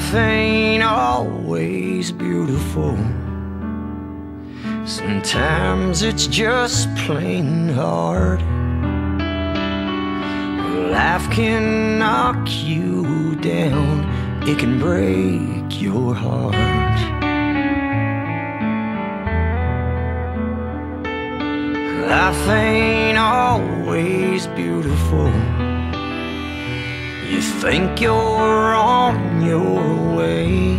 Life ain't always beautiful. Sometimes it's just plain hard. Life can knock you down, it can break your heart. Life ain't always beautiful. You think you're on your way,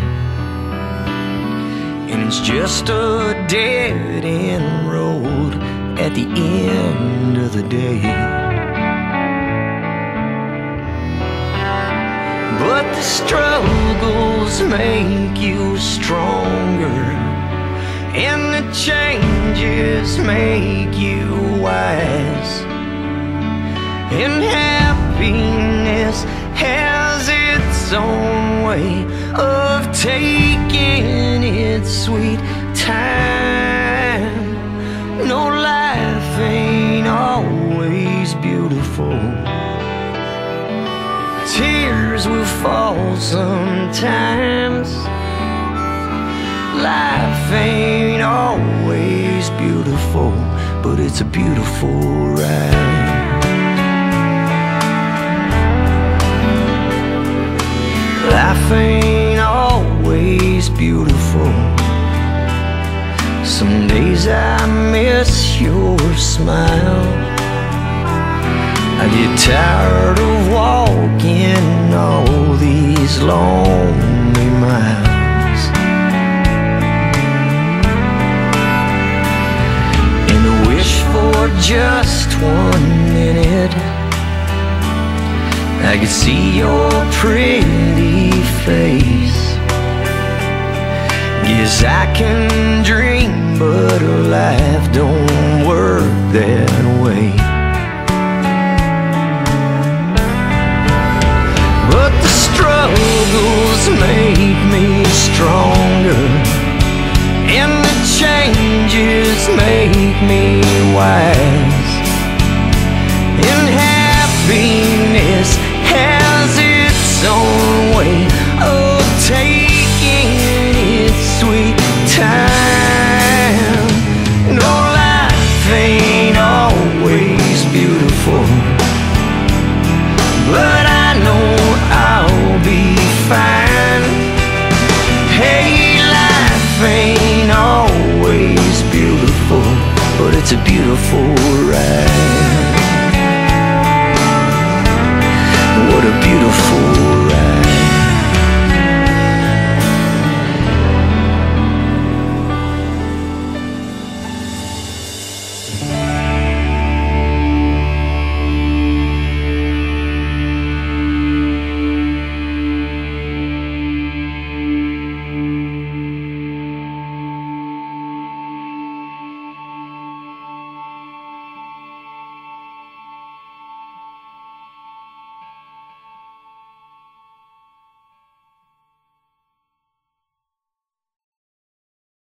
and it's just a dead-end road at the end of the day. But the struggles make you stronger, and the changes make you wise. And happiness has its own way of taking its sweet time. No, life ain't always beautiful. Tears will fall sometimes. Life ain't always beautiful, but it's a beautiful ride. Life ain't always beautiful. Some days I miss your smile. I get tired of walking all these lonely miles, and I wish for just 1 minute I could see your pretty face. Guess I can dream, but life don't work that way. But the struggles make me stronger, and the changes make me wise. And happiness has its own way of taking its sweet time. No, life ain't always beautiful, but I know I'll be fine. Hey, life ain't always beautiful, but it's a beautiful ride. What a beautiful